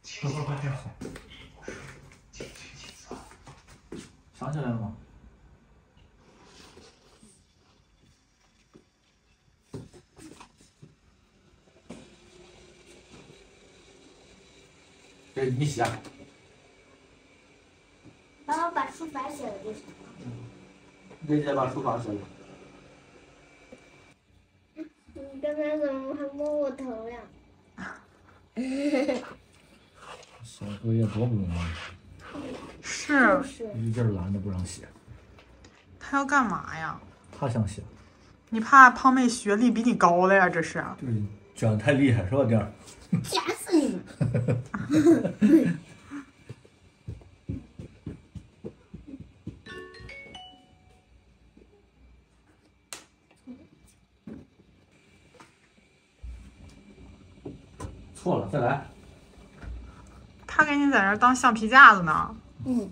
快！想起来了吗？这你写。 然后把书法写了就行了。 人家把书法写了。 你刚才怎么还摸我头呀？ 写作业多不容易， 是一劲儿拦着不让写。 他要干嘛呀？ 他想写。 你怕胖妹学历比你高了呀？这是。 对，卷太厉害是吧，弟儿？ 夹死你们！ 错了，再来。 他给你在这儿当橡皮架子呢。 嗯。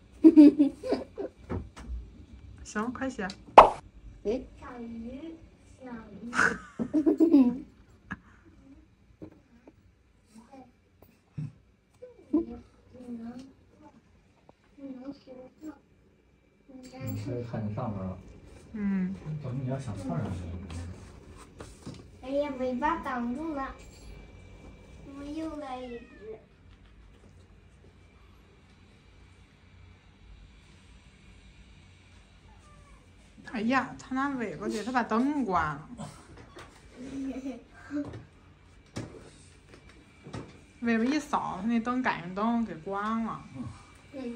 行，快写。 小鱼，小鱼。 可以看见上面了。 嗯。 怎么你要想窜上去？ 哎呀，尾巴挡住了。怎么又来一只？ 哎呀，他拿尾巴给他把灯关了。尾巴一扫，他那灯感应灯给关了。 嗯。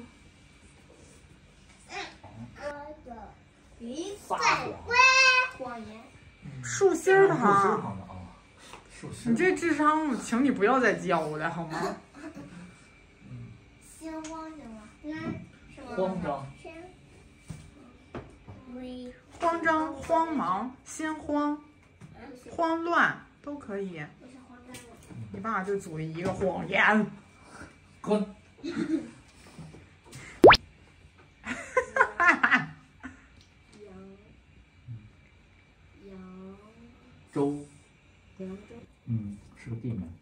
撒谎言。 竖心儿糖。 你这智商，我请你不要再教了好吗？ 心慌行吗？ 慌张。 慌张、慌忙、心慌、慌乱都可以。你爸就组一个谎言。 滚！州。是个地名。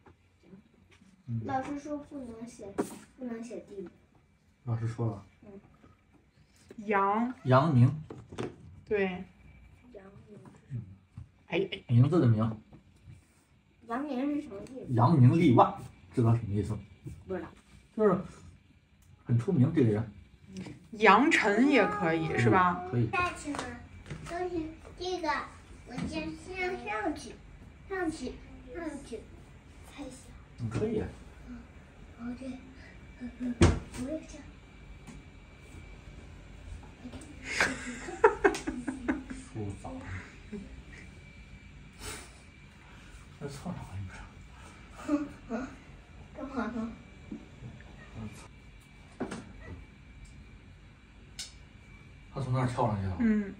老师说不能写地名。 老师说了。 阳明。 对。 阳明。 哎， 名字的名。 阳明是什么意思？ 扬名立万，知道什么意思？ 不知道。 就是很出名这个人。 扬尘也可以是吧？ 可以。 下去呢，东西这个我先上去才行。 可以。 哦对，我也想。 书早。在操场里边。 干嘛呢？ 他从那儿跳上去了。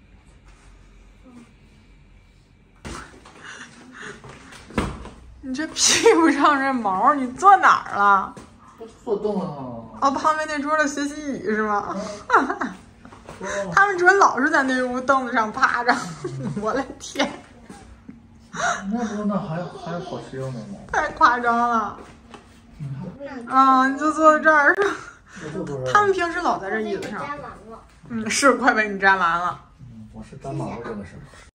你这屁股上这毛，你坐哪儿了？ 我坐凳子上了。 哦，旁边那桌的学习椅是吗？他们准老是在那屋凳子上趴着。我的天！ 那还好吃呢吗？ 太夸张了。啊，你就坐在这儿。他们平时老在这椅子上。 粘完了。 是快被你粘完了。 我是粘满了这个是。